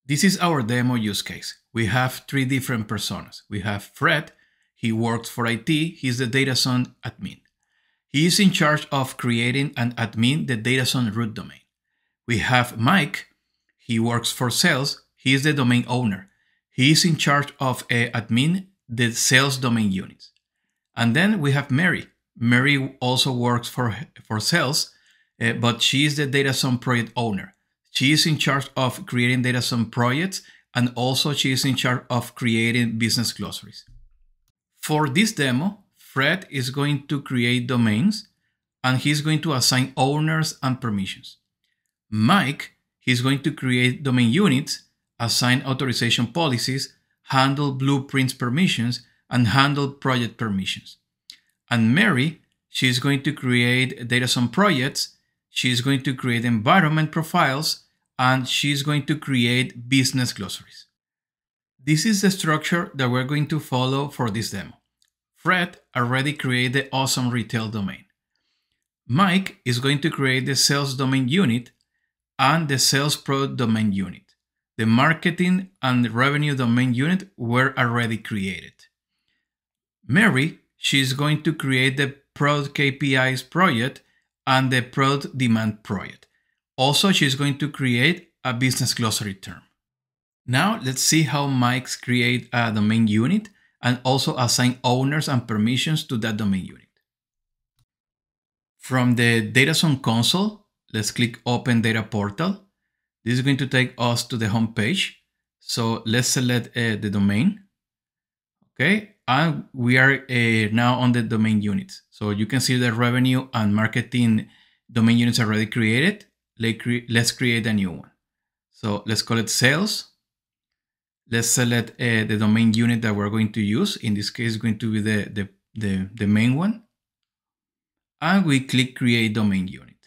This is our demo use case. We have three different personas. We have Fred, he works for IT, he's the DataZone admin. He is in charge of creating and admin the DataZone root domain. We have Mike, he works for sales, he is the domain owner. He is in charge of admin the sales domain units. And then we have Mary. Mary also works for sales, but she is the DataZone project owner. She is in charge of creating DataZone projects, and also she is in charge of creating business glossaries. For this demo, Fred is going to create domains, and he's going to assign owners and permissions. Mike, he's going to create domain units, assign authorization policies, handle blueprints permissions, and handle project permissions. And Mary, she's going to create DataZone projects, she's going to create environment profiles, and she's going to create business glossaries. This is the structure that we're going to follow for this demo. Fred already created the awesome retail domain. Mike is going to create the sales domain unit and the sales product domain unit. The marketing and revenue domain unit were already created. Mary, she's going to create the product KPIs project and the product demand project. Also, she's going to create a business glossary term. Now, let's see how Mike creates a domain unit and also assign owners and permissions to that domain unit. From the DataZone console, let's click Open Data Portal. This is going to take us to the home page. So let's select the domain. Okay, and we are now on the domain units. So you can see the revenue and marketing domain units already created. Let's create a new one. So let's call it sales. Let's select the domain unit that we're going to use. In this case, it's going to be the main one. And we click Create Domain Unit.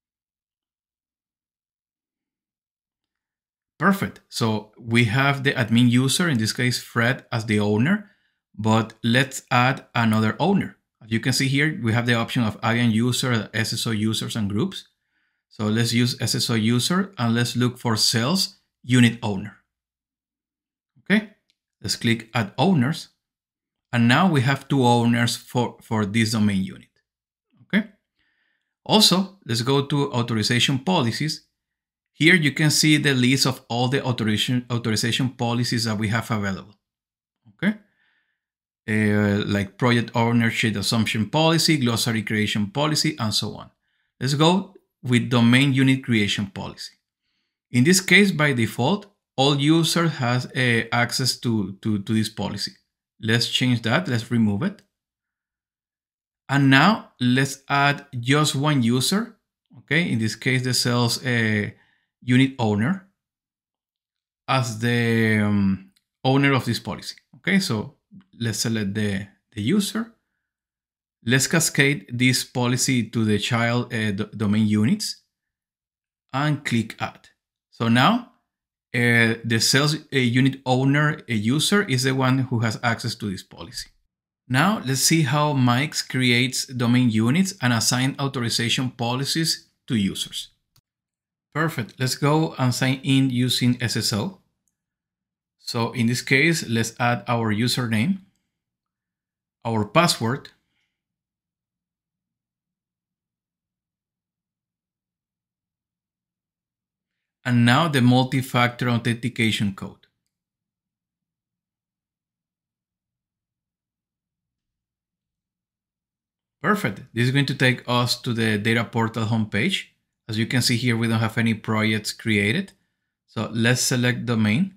Perfect. So we have the admin user, in this case, Fred, as the owner, but let's add another owner. As you can see here, we have the option of adding user, SSO users, and groups. So let's use SSO user and let's look for sales unit owner. Okay, let's click add owners. And now we have two owners for this domain unit. Okay. Also, let's go to authorization policies. Here you can see the list of all the authorization policies that we have available. Okay. Like project ownership assumption policy, glossary creation policy, and so on. Let's go with domain unit creation policy. In this case, by default, all users has access to this policy. Let's change that. Let's remove it. And now let's add just one user. Okay, in this case, the sales unit owner as the owner of this policy. Okay, so let's select the user. Let's cascade this policy to the child domain units and click add. So now the sales unit owner user is the one who has access to this policy. Now let's see how Mike creates domain units and assign authorization policies to users. Perfect. Let's go and sign in using SSO. So in this case, let's add our username, our password, and now the multi-factor authentication code. Perfect. This is going to take us to the data portal homepage. As you can see here, we don't have any projects created. So let's select domain.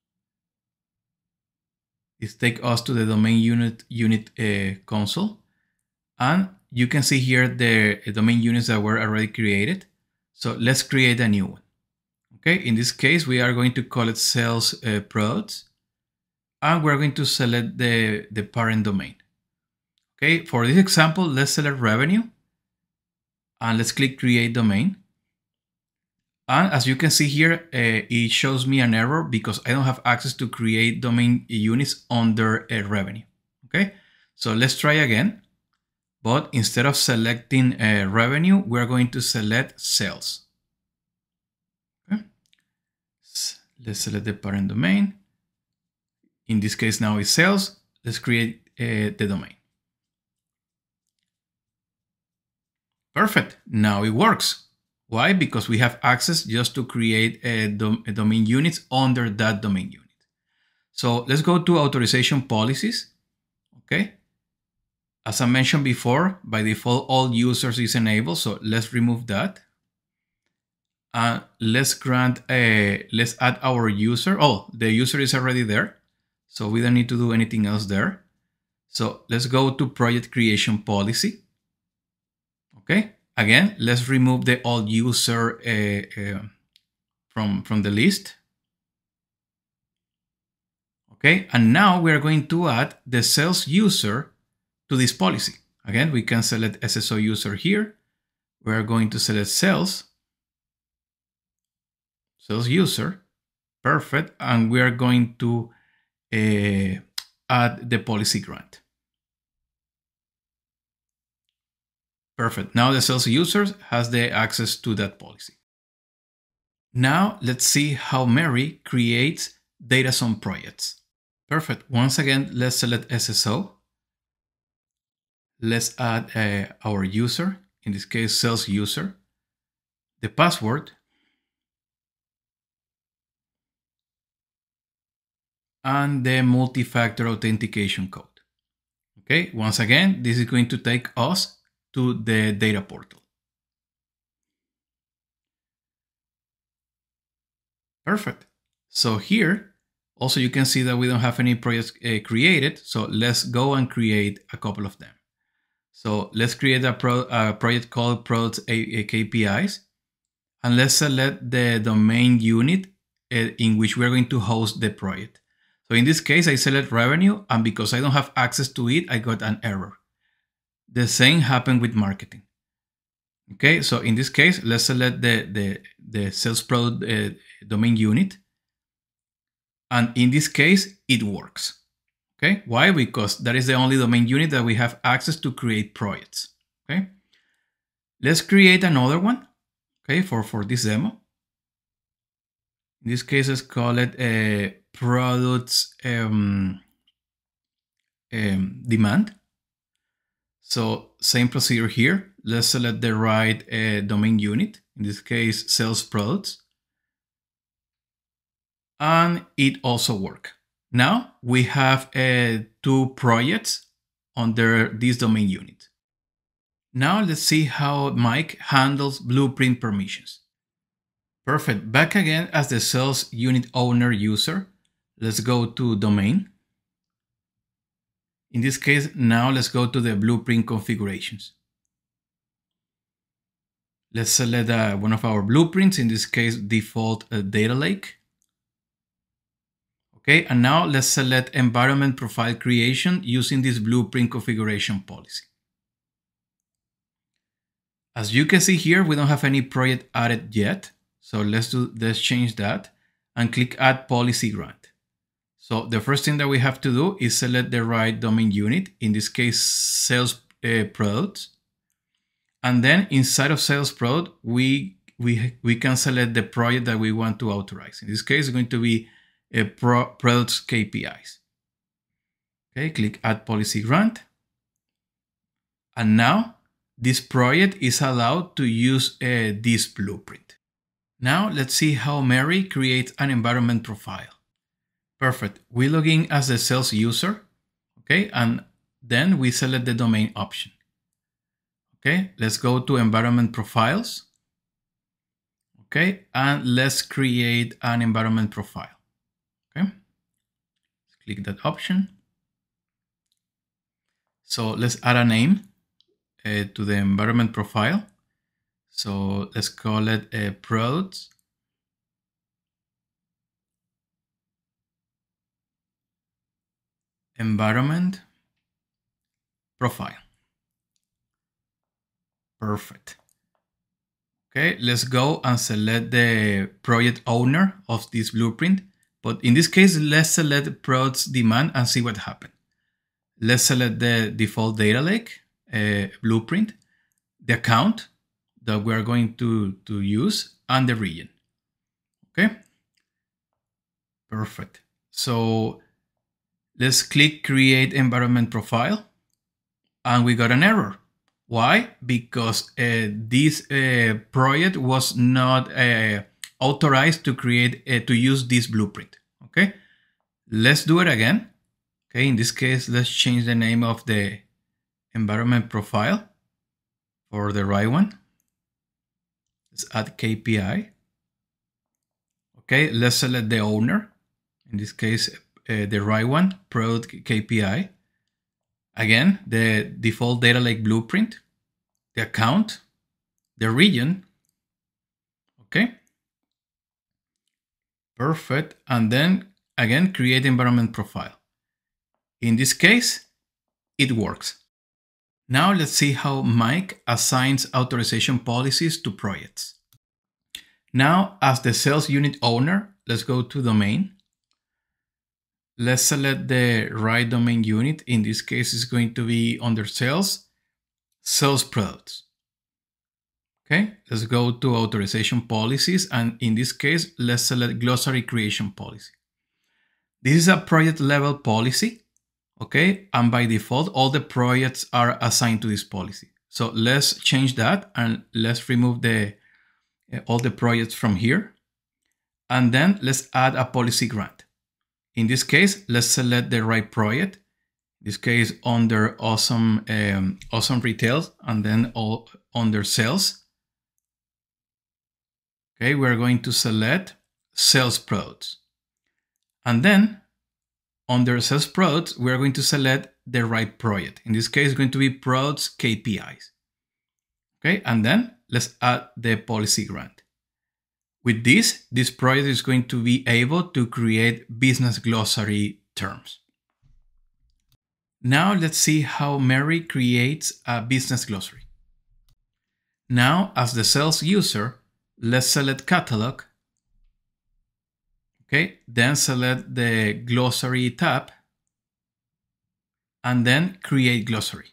This takes us to the domain unit console. And you can see here the domain units that were already created. So let's create a new one. Okay, in this case, we are going to call it sales products. And we're going to select the parent domain. Okay, for this example, let's select revenue. And let's click create domain. And as you can see here, it shows me an error because I don't have access to create domain units under revenue. Okay, so let's try again. But instead of selecting revenue, we're going to select sales. Okay. Let's select the parent domain. In this case now is sales. Let's create the domain. Perfect. Now it works. Why? Because we have access just to create a domain units under that domain unit. So let's go to authorization policies. Okay. As I mentioned before, by default, all users is enabled. So let's remove that. Let's add our user. Oh, the user is already there. So we don't need to do anything else there. So let's go to project creation policy. Okay. Again, let's remove the all user from the list. Okay. And now we are going to add the sales user to this policy. Again, we can select SSO user here. We are going to select sales user. Perfect. And we are going to add the policy grant. Perfect. Now the sales user has the access to that policy. Now let's see how Mary creates DataZone projects. Perfect. Once again, let's select SSO. Let's add our user, in this case, sales user, the password, and the multi-factor authentication code. Okay, once again, this is going to take us to the data portal. Perfect. So here, also you can see that we don't have any projects created. So let's go and create a couple of them. So let's create a project called Products KPIs. And let's select the domain unit in which we're going to host the project. So in this case, I select revenue, and because I don't have access to it, I got an error. The same happened with marketing. Okay, so in this case, let's select the sales product domain unit. And in this case, it works. Okay, why? Because that is the only domain unit that we have access to create projects. Okay, let's create another one. Okay, for this demo. In this case, let's call it products demand. So same procedure here. Let's select the right domain unit. In this case, sales products. And it also works. Now we have 2 projects under this domain unit. Now let's see how Mike handles blueprint permissions. Perfect. Back again as the sales unit owner user. Let's go to domain. In this case, now let's go to the blueprint configurations. Let's select one of our blueprints, in this case, default data lake. Okay, and now let's select environment profile creation using this blueprint configuration policy. As you can see here, we don't have any project added yet. So let's change that and click add policy grant. So the first thing that we have to do is select the right domain unit, in this case, sales products. And then inside of sales product, we can select the project that we want to authorize. In this case, it's going to be products KPIs. Okay, click add policy grant. And now this project is allowed to use this blueprint. Now let's see how Mary creates an environment profile. Perfect. We log in as the sales user. Okay, and then we select the domain option. Okay, let's go to environment profiles. Okay, and let's create an environment profile. Okay, let's click that option. So let's add a name to the environment profile. So let's call it products environment profile. Perfect. Okay, let's go and select the project owner of this blueprint. But in this case, let's select products demand and see what happened. Let's select the default data lake blueprint, the account that we are going to use, and the region. Okay. Perfect. So let's click create environment profile, and we got an error. Why? Because this project was not authorized to create to use this blueprint. Okay, let's do it again. Okay, in this case, let's change the name of the environment profile for the right one. Let's add KPI. Okay, let's select the owner. In this case, the right one, product KPI. Again, the default data lake blueprint, the account, the region. Okay. Perfect. And then again, create environment profile. In this case, it works. Now let's see how Mike assigns authorization policies to projects. Now, as the sales unit owner, let's go to domain. Let's select the right domain unit. In this case, it's going to be under sales, sales products. Okay, let's go to authorization policies. And in this case, let's select glossary creation policy. This is a project level policy. Okay, and by default, all the projects are assigned to this policy. So let's change that and let's remove all the projects from here. And then let's add a policy grant. In this case, let's select the right project. In this case, under awesome retail, and then under sales. Okay, we're going to select sales products. And then under sales products, we're going to select the right project. In this case, it's going to be products KPIs. Okay, and then let's add the policy grant. With this project is going to be able to create business glossary terms. Now let's see how Mary creates a business glossary. Now, as the sales user, let's select catalog. Okay, then select the glossary tab and then create glossary.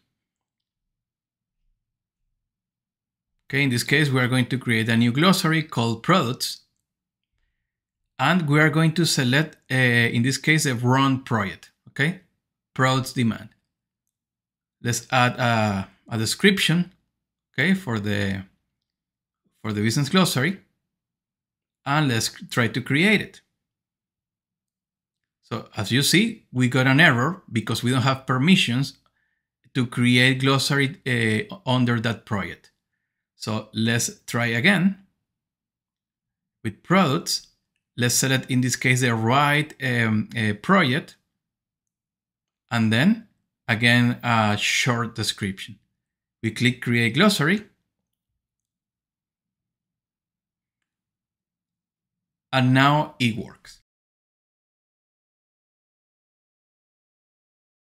Okay, in this case, we are going to create a new glossary called products. And we are going to select, in this case, a run project. Okay, products demand. Let's add a description, okay, for the business glossary. And let's try to create it. So as you see, we got an error because we don't have permissions to create glossary under that project. So let's try again. With products, let's select, in this case, the right project. And then, again, a short description. We click Create Glossary. And now it works.